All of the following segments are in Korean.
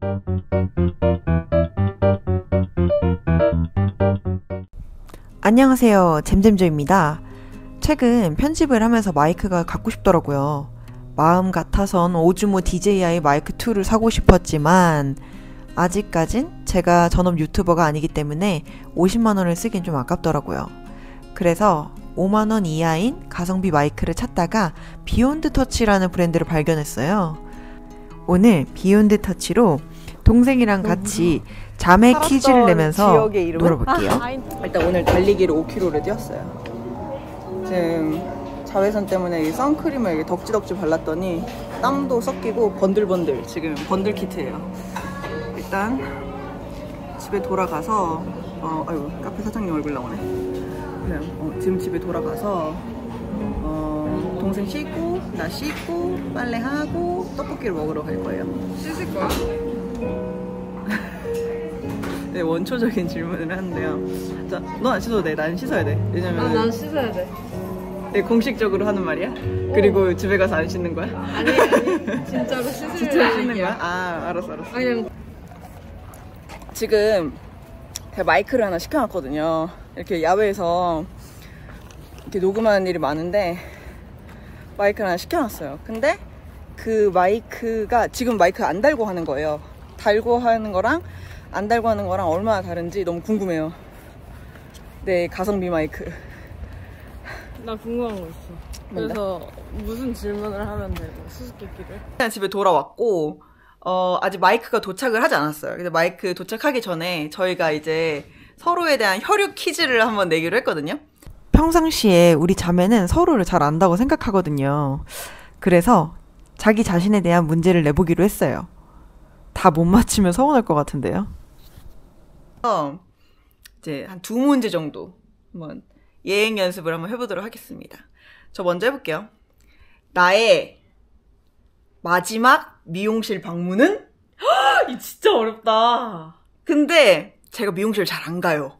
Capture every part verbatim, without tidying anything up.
안녕하세요, 잼잼조입니다. 최근 편집을 하면서 마이크가 갖고 싶더라고요. 마음 같아선 오즈모 디제이아이 마이크 투를 사고 싶었지만 아직까진 제가 전업 유튜버가 아니기 때문에 오십만 원을 쓰긴 좀 아깝더라고요. 그래서 오만 원 이하인 가성비 마이크를 찾다가 비욘드 터치라는 브랜드를 발견했어요. 오늘 비욘드 터치로 동생이랑 같이 자매 퀴즈를 내면서 놀아볼게요. 아, 일단 오늘 달리기를 오 킬로미터를 뛰었어요. 지금 자외선 때문에 이 선크림을 이렇게 덕지덕지 발랐더니 땀도 섞이고 번들번들, 지금 번들 키트예요. 일단 집에 돌아가서 어, 아유 카페 사장님 얼굴 나오네. 그냥 어, 지금 집에 돌아가서 어, 동생 씻고 나 씻고 빨래하고 떡볶이를 먹으러 갈 거예요. 씻을 거야? 네, 원초적인 질문을 하는데요. 자, 너 안 씻어도 돼. 난 씻어야 돼. 왜냐면 아, 난 씻어야 돼. 네, 공식적으로 하는 말이야? 오. 그리고 집에 가서 안 씻는 거야? 아니, 아니. 진짜로 씻을 진짜 씻는 거야? 아, 알았어, 알았어. 그냥 지금 제가 마이크를 하나 시켜놨거든요. 이렇게 야외에서 이렇게 녹음하는 일이 많은데 마이크를 하나 시켜놨어요. 근데 그 마이크가 지금 마이크 안 달고 하는 거예요. 달고 하는 거랑 안 달고 하는 거랑 얼마나 다른지 너무 궁금해요. 네, 가성비 마이크. 나 궁금한 거 있어. 그래서 무슨 질문을 하면 되고, 수수께끼를? 일단 집에 돌아왔고 어, 아직 마이크가 도착을 하지 않았어요. 근데 마이크 도착하기 전에 저희가 이제 서로에 대한 혈육 퀴즈를 한번 내기로 했거든요. 평상시에 우리 자매는 서로를 잘 안다고 생각하거든요. 그래서 자기 자신에 대한 문제를 내보기로 했어요. 다 못 맞히면 서운할 것 같은데요. 어, 이제 한 두 문제 정도 한번 예행 연습을 한번 해보도록 하겠습니다. 저 먼저 해볼게요. 나의 마지막 미용실 방문은? 이 진짜 어렵다. 근데 제가 미용실 잘 안 가요.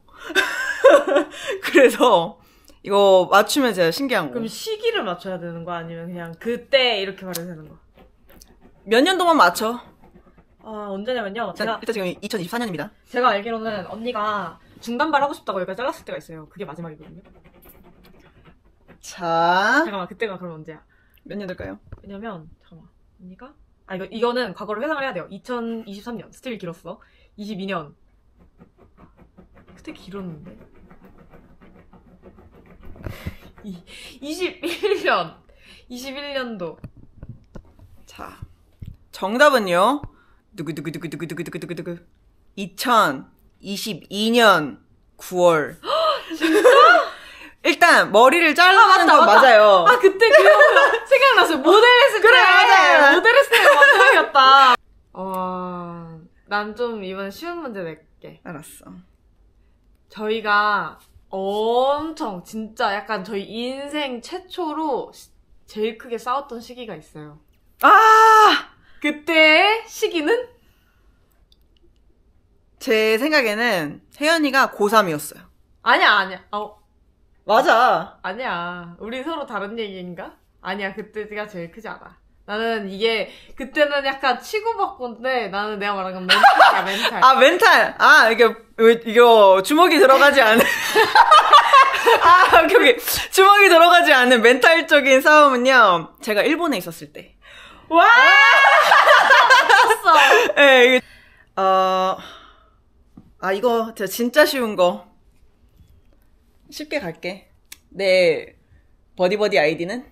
그래서 이거 맞추면 제가 신기한 거. 그럼 시기를 맞춰야 되는 거 아니면 그냥 그때 이렇게 말해도 되는 거? 몇 년도만 맞춰? 아, 언제냐면요. 일단, 제가, 일단 지금 이천이십사 년입니다. 제가 알기로는 언니가 중단발 하고 싶다고 여기까지 잘랐을 때가 있어요. 그게 마지막이거든요. 자, 잠깐만, 그때가 그럼 언제야? 몇 년 될까요? 왜냐면, 잠깐만, 언니가? 아, 이거, 이거는 과거를 회상을 해야 돼요. 이천이십삼 년. 스틸 길었어. 이십이 년. 그때 길었는데. 이, 이십일 년. 이십일 년도. 자, 정답은요. 두구두구두구두구두구두구두구 이천이십이 년 구월. 진짜? 일단 머리를 자르는 아, 건 맞다. 맞아요. 아, 그때 기억나. 생각났어요. 모델 했을 때. 그래, 맞아요. 모델 했을 때가 마지막이었다. 어, 난 좀 이번에 쉬운 문제 낼게. 알았어. 저희가 엄청 진짜 약간 저희 인생 최초로 시, 제일 크게 싸웠던 시기가 있어요. 아! 그때의 시기는? 제 생각에는 혜연이가 고삼이었어요. 아니야, 아니야. 어, 맞아. 아니야. 우리 서로 다른 얘기인가? 아니야, 그때가 제일 크지 않아. 나는 이게, 그때는 약간 치고받고인데, 나는 내가 말한 건 멘탈이야, 멘탈. 아, 멘탈. 아, 이게, 이거, 주먹이 들어가지 않은. 아, 오케이, 오케이. 주먹이 들어가지 않은 멘탈적인 싸움은요, 제가 일본에 있었을 때. 와! 쳤어. 예, 이게, 어, 아, 이거, 진짜 쉬운 거. 쉽게 갈게. 내 버디버디 아이디는?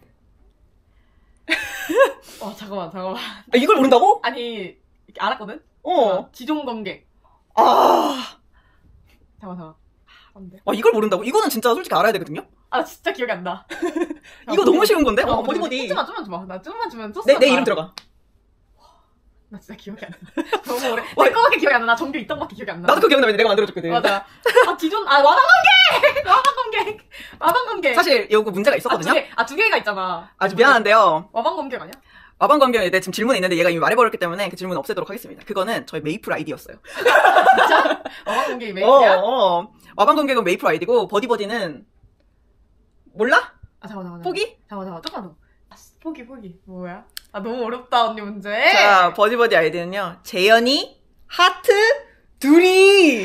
어, 잠깐만, 잠깐만. 아, 이걸 모른다고? 아니, 알았거든? 어. 지종검객. 아. 잠깐만, 잠깐만. 안 돼. 아, 이걸 모른다고? 이거는 진짜 솔직히 알아야 되거든요? 아, 진짜 기억이 안 나. 이거 너무 쉬운 건데? 어, 어, 버디버디. 좀만, 좀만 줘봐. 나 좀만 주면 쳤어. 내, 내 이름 들어가. 나 진짜 기억이 안 나. 너무 오래. 내 거밖에 기억이 안 나. 나 정규 있던 밖에 기억이 안 나. 나도 그거 기억나. 내가 만들어줬거든. 맞아. 아, 기존, 아, 와방검객! 와방검객! 와방검객! 사실 이거 문제가 아, 두 있었거든요? 개, 아, 두 개가 있잖아. 아주 미안한데요. 와방검객 아니야? 와방검경에 대해 지금 질문이 있는데 얘가 이미 말해버렸기 때문에 그 질문 없애도록 하겠습니다. 그거는 저희 메이플 아이디였어요. 진짜? 와방검객이 메이플이야? 어, 어. 와방검경은 메이플 아이디고 버디버디는 몰라? 아, 잠깐만, 잠깐만. 포기? 잠깐만, 잠깐만. 조금만 더. 아, 포기, 포기. 뭐야? 아, 너무 어렵다, 언니 문제. 자, 버디버디 아이디는요. 재현이 하트 둘이.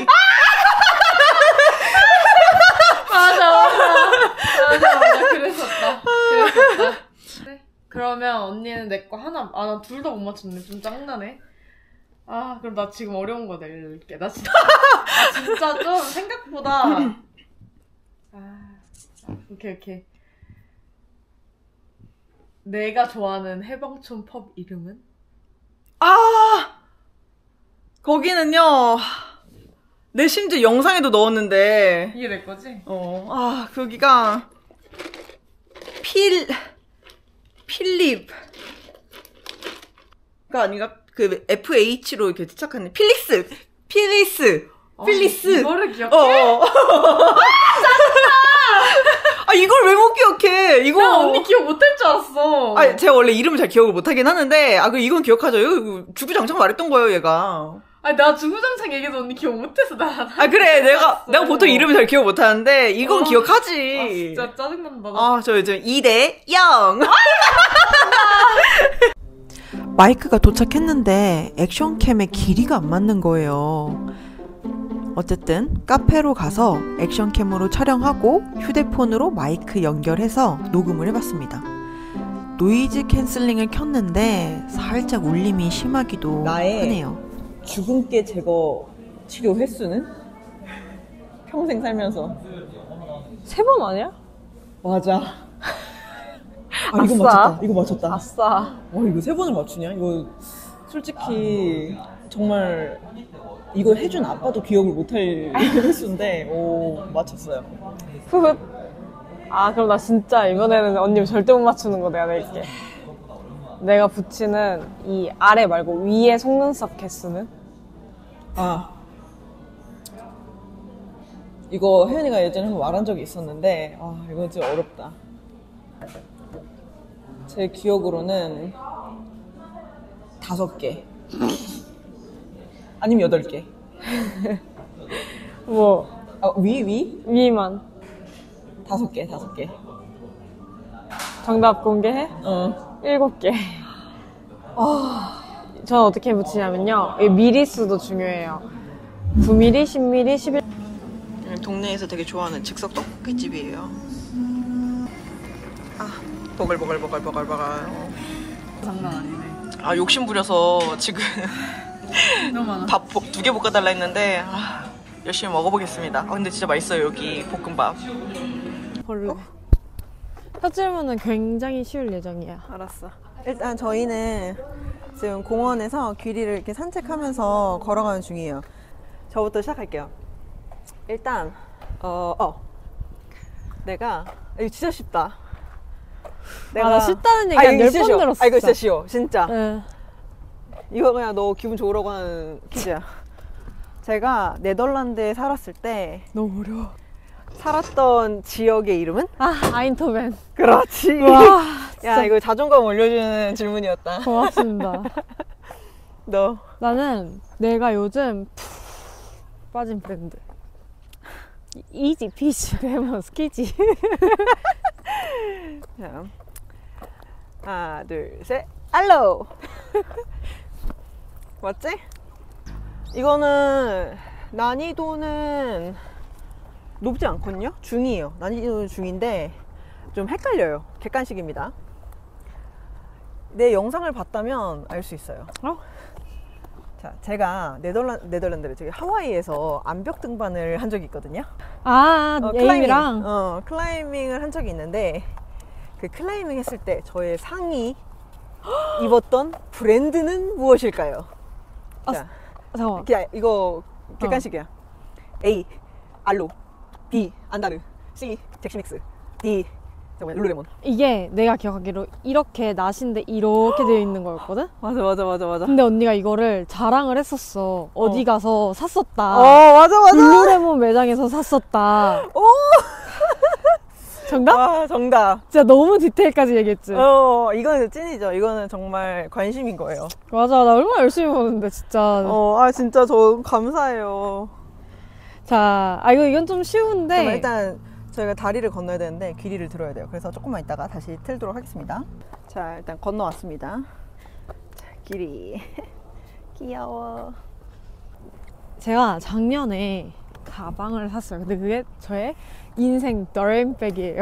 맞아 맞아 맞아 맞아 그랬었다 그랬었다. 그래? 그러면 언니는 내 거 하나 아 나 둘 다 못 맞췄네. 좀 짱나네. 아 그럼 나 지금 어려운 거 낼게. 나 진짜 나 진짜 좀 생각보다 아 오케이 오케이. 내가 좋아하는 해방촌 펍 이름은? 아 거기는요 내 심지어 영상에도 넣었는데 이게 내 거지? 어, 아 거기가 필 필립가 아닌가? 그 에프에이치로 이렇게 시작하는 필릭스 필리스 필리스 아, 이거를 기억해? 어, 어. 아 이걸 왜 못 기억해? 이거 나 언니 기억 못할 줄 알았어. 아 제가 원래 이름을 잘 기억을 못하긴 하는데 아 그 이건 기억하죠. 이거 주구장창 말했던 거예요 얘가. 아니 나 주구장창 얘기해도 언니 기억 못해서 나. 아 그래 내가 알았어. 내가 보통 이름을 잘 기억 못하는데 이건 어. 기억하지. 아 진짜 짜증난다. 나. 아 저 요즘 이 대 영. 마이크가 도착했는데 액션캠의 길이가 안 맞는 거예요. 어쨌든 카페로 가서 액션캠으로 촬영하고 휴대폰으로 마이크 연결해서 녹음을 해봤습니다. 노이즈 캔슬링을 켰는데 살짝 울림이 심하기도 나의 하네요. 주근깨 제거 치료 횟수는 평생 살면서 세 번 아니야? 맞아. 아 이거 아싸. 맞췄다. 이거 맞췄다. 아싸. 어 이거 세 번을 맞추냐? 이거 솔직히 정말 이거 해준 아빠도 기억을 못할 횟수인데 오 맞췄어요. 훗. 아 그럼 나 진짜 이번에는 언니 절대 못 맞추는 거 내가 낼게. 내가 붙이는 이 아래 말고 위에 속눈썹 개수는? 아 이거 혜연이가 예전에 한번 말한 적이 있었는데 아 이거 진짜 어렵다. 제 기억으로는 다섯 개 아니면 여덟 개. 뭐 아, 위 위? 위만. 다섯 개 다섯 개. 정답 공개해? 어. 일곱 개. 아, 저는 어떻게 붙이냐면요. 이 미리수도 중요해요. 구 밀리미터, 십 밀리미터, 십일 동네에서 되게 좋아하는 즉석 떡볶이집이에요. 아 버글버글버글버글버글. 장난 아니네. 아 욕심 부려서 지금 너무 많아. 밥 두 개 볶아달라 했는데 아, 열심히 먹어보겠습니다. 아 근데 진짜 맛있어요 여기 볶음밥. 벌레. 첫 질문은 굉장히 쉬울 예정이야. 알았어. 일단 저희는 지금 공원에서 귀리를 이렇게 산책하면서 걸어가는 중이에요. 저부터 시작할게요. 일단 어, 어. 내가 이거 진짜 쉽다. 아, 나 쉽다는 얘기 아, 한 이거 열 진짜 번 쉬워. 들었어. 아 이거 진짜 쉬워. 진짜. 네. 이거 그냥 너 기분 좋으라고 하는 퀴즈야. 제가 네덜란드에 살았을 때 너무 어려워. 살았던 지역의 이름은? 아, 아인토벤. 그렇지. 와, 야 이거 자존감 올려주는 질문이었다. 고맙습니다. 너 나는 내가 요즘 푹 빠진 브랜드. 이지, 피지, 레몬, 스키지. 자, 하나 둘 셋 알로. 맞지? 이거는 난이도는 높지 않거든요? 중이에요. 난이도는 중인데 좀 헷갈려요. 객관식입니다. 내 영상을 봤다면 알 수 있어요. 어? 자, 제가 네덜란, 네덜란드를 저기 하와이에서 암벽 등반을 한 적이 있거든요. 아, 어, 에임이랑. 어, 클라이밍을 한 적이 있는데 그 클라이밍 했을 때 저의 상의 입었던 브랜드는 무엇일까요? 아, 자, 잠깐만. 기 이거 객관식이야. A 알로, B 안다르, C 잭스믹스, D 잠깐만 룰레몬. 이게 내가 기억하기로 이렇게 낫인데 이렇게 되어 있는 거였거든? 맞아 맞아 맞아 맞아. 근데 언니가 이거를 자랑을 했었어. 어디 가서 샀었다. 어 맞아 맞아. 룰루레몬 매장에서 샀었다. 오 정답? 아 정답. 진짜 너무 디테일까지 얘기했지. 어 이거는 찐이죠. 이거는 정말 관심인 거예요. 맞아, 나 얼마나 열심히 보는데 진짜. 어 아 진짜 저 감사해요. 자, 아 이거 이건 좀 쉬운데. 그럼 일단 저희가 다리를 건너야 되는데 귀리를 들어야 돼요. 그래서 조금만 있다가 다시 틀도록 하겠습니다. 자 일단 건너왔습니다. 자 귀리 귀여워. 제가 작년에 가방을 샀어요. 근데 그게 저의 인생 더램백이에요.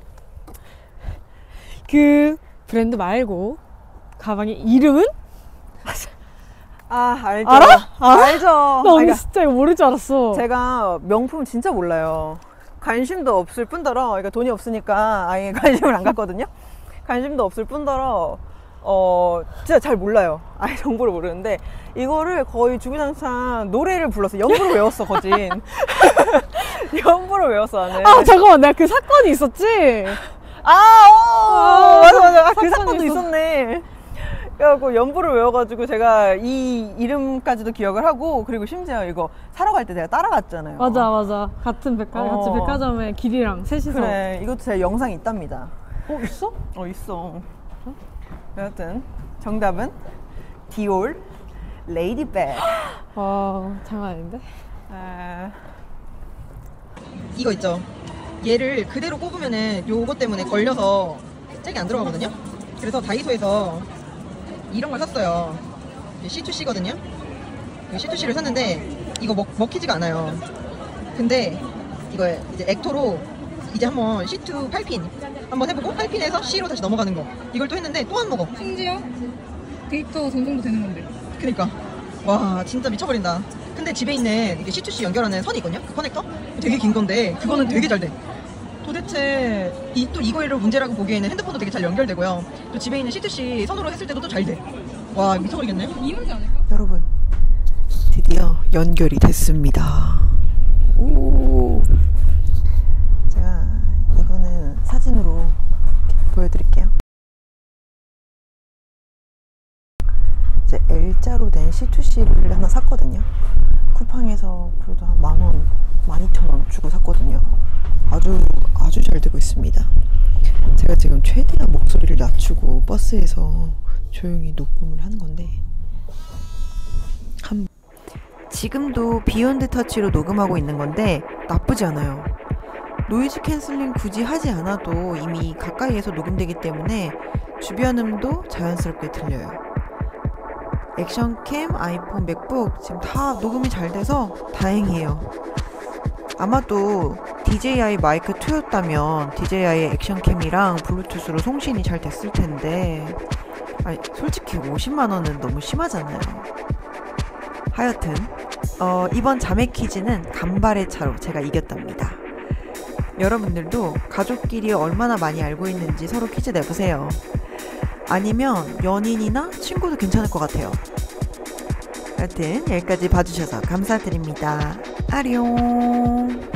그 브랜드 말고 가방의 이름은? 아, 알죠. 알아? 알아? 알죠. 나 언니 그러니까 진짜 이거 모를 줄 알았어. 제가 명품 진짜 몰라요. 관심도 없을 뿐더러, 그러니까 돈이 없으니까 아예 관심을 안 갖거든요. 관심도 없을 뿐더러, 어, 진짜 잘 몰라요. 아예 정보를 모르는데, 이거를 거의 주구장창 노래를 불렀어. 연부로 외웠어, 거진. 연부로 외웠어, 나는. 아 잠깐만, 내가 그 사건이 있었지? 아, 어, 아, 맞아, 맞아. 아, 그 사건이 사건도 있었- 있었네. 그래갖고 연부를 외워가지고 제가 이 이름까지도 기억을 하고, 그리고 심지어 이거 사러 갈 때 내가 따라갔잖아요. 맞아 맞아. 같은 백화 어. 같이 백화점에 길이랑 셋이서. 그래, 이것도 제 영상이 있답니다. 어 있어? 어, 있어. 여하튼 정답은 디올 레이디백. 와 장난 아닌데? 아... 이거 있죠. 얘를 그대로 꼽으면은 요거 때문에 걸려서 짝이 안 들어가거든요. 그래서 다이소에서 이런 걸 샀어요. 씨투씨거든요. 씨투씨를 샀는데 이거 먹, 먹히지가 않아요. 근데 이거 이제 액토로 이제 한번 씨투 팔 핀 한번 해보고 팔 핀에서 C로 다시 넘어가는 거, 이걸 또 했는데 또 안 먹어. 심지어 데이터 전송도 되는 건데. 그니까 와 진짜 미쳐버린다. 근데 집에 있는 이게 씨투씨 연결하는 선이 있거든요. 그 커넥터 되게 긴 건데 그거는 되게 잘 돼. 도대체 이, 또 이거를 문제라고 보기에는 핸드폰도 되게 잘 연결되고요. 또 집에 있는 씨투씨 선으로 했을 때도 또 잘 돼. 와 미쳐버리겠네. 이 문제 아닐까? 여러분, 드디어 연결이 됐습니다. 오. 제가 이거는 사진으로 이렇게 보여드릴게요. 이제 L자로 된 씨투씨를 하나 샀거든요. 쿠팡에서 그래도 한 만 원, 만 이천 원 주고 샀거든요. 아주 아주 잘 되고 있습니다. 제가 지금 최대한 목소리를 낮추고 버스에서 조용히 녹음을 하는 건데, 한 지금도 비욘드 터치로 녹음하고 있는 건데 나쁘지 않아요. 노이즈 캔슬링 굳이 하지 않아도 이미 가까이에서 녹음되기 때문에 주변 음도 자연스럽게 들려요. 액션캠, 아이폰, 맥북 지금 다 녹음이 잘 돼서 다행이에요. 아마도 디제이아이 마이크 투였다면 디제이아이 액션캠이랑 블루투스로 송신이 잘 됐을 텐데, 아니 솔직히 오십만 원은 너무 심하잖아요. 하여튼 어, 이번 자매 퀴즈는 간발의 차로 제가 이겼답니다. 여러분들도 가족끼리 얼마나 많이 알고 있는지 서로 퀴즈 내보세요. 아니면 연인이나 친구도 괜찮을 것 같아요. 하여튼 여기까지 봐주셔서 감사드립니다. 아룡.